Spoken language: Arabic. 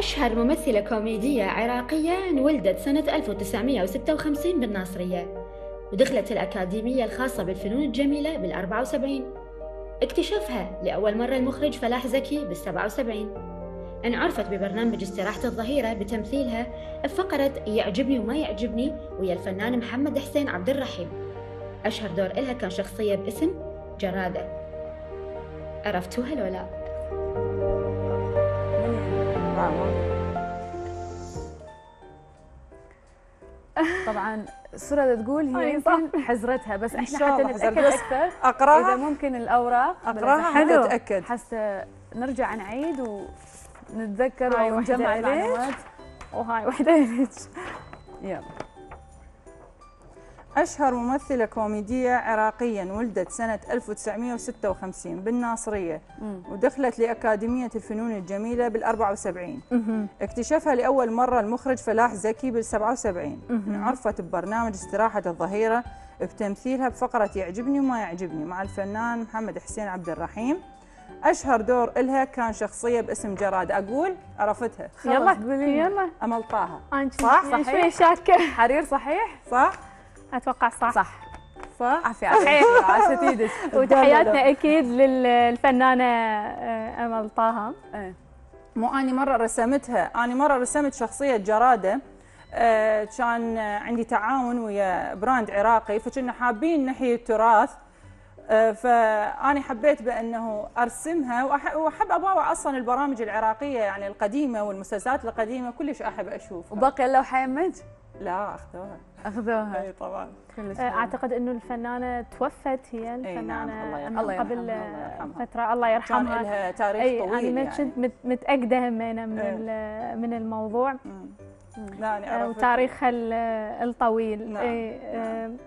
أشهر ممثلة كوميدية عراقية انولدت سنة 1956 بالناصرية، ودخلت الأكاديمية الخاصة بالفنون الجميلة بال74. اكتشفها لأول مرة المخرج فلاح زكي بال77. انعرفت ببرنامج استراحة الظهيرة بتمثيلها بفقرة يعجبني وما يعجبني ويا الفنان محمد حسين عبد الرحيم. أشهر دور إلها كان شخصية باسم جرادة. عرفتوها لو لا؟ طبعا سورة تقول هي يمكن حزرتها، بس احنا حتى نتاكد اكثر اقراها اذا ممكن الاوراق اقراها حتى اتاكد، حتى نرجع نعيد ونتذكر ونجمع المعلومات. وهاي وحده لك. يلا. أشهر ممثلة كوميدية عراقية ولدت سنة 1956 بالناصرية، ودخلت لأكاديمية الفنون الجميلة بال74. اكتشفها لأول مرة المخرج فلاح زكي بال77. عرفت ببرنامج استراحة الظهيرة بتمثيلها بفقرة يعجبني وما يعجبني مع الفنان محمد حسين عبد الرحيم. أشهر دور إلها كان شخصية باسم جرادة. أقول عرفتها. يلا قولي. يلا. أمل طه. صح؟ صحيح. شوي شاكة. حرير صحيح؟ صح؟ اتوقع صح. عافية عافية تيدك. وتحياتنا اكيد للفنانة امل طه. مو أنا مرة رسمتها، أنا مرة رسمت شخصية جرادة. كان عندي تعاون ويا براند عراقي، فكنا حابين نحيي التراث. فأنا حبيت بأنه أرسمها، وأحب أباوع أصلا البرامج العراقية يعني القديمة والمسلسلات القديمة كلش أحب أشوفها. وبقي اللوحة يمك؟ لا أخذوها. أي طبعا. أعتقد إنه الفنانة توفت، هي الفنانة نعم. الله قبل يرحمها. فترة، الله يرحمها. كان لها تاريخ طويل. أنا ما كنت متأكدة همينة من الموضوع. لا أنا وتاريخها الطويل. نعم.